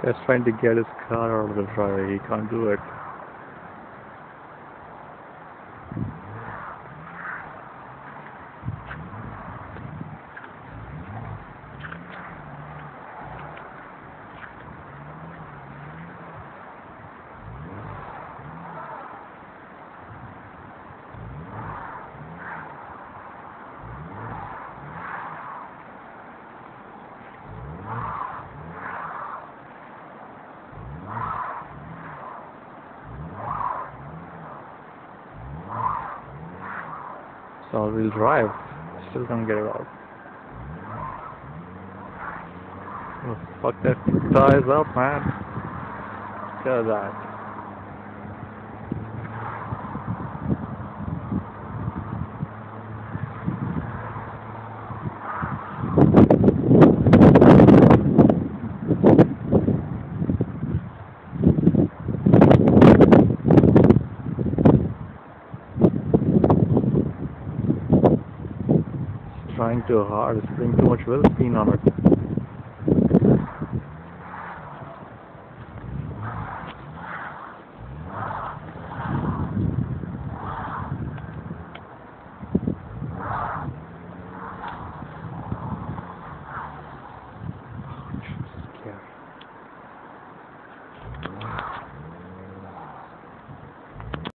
He's trying to get his car out of the driveway. He can't do it. It's all-wheel drive. Still can't get it out. Oh, fuck that tires up, man. Look at that. Trying too hard. It's putting too much wheel spin on it.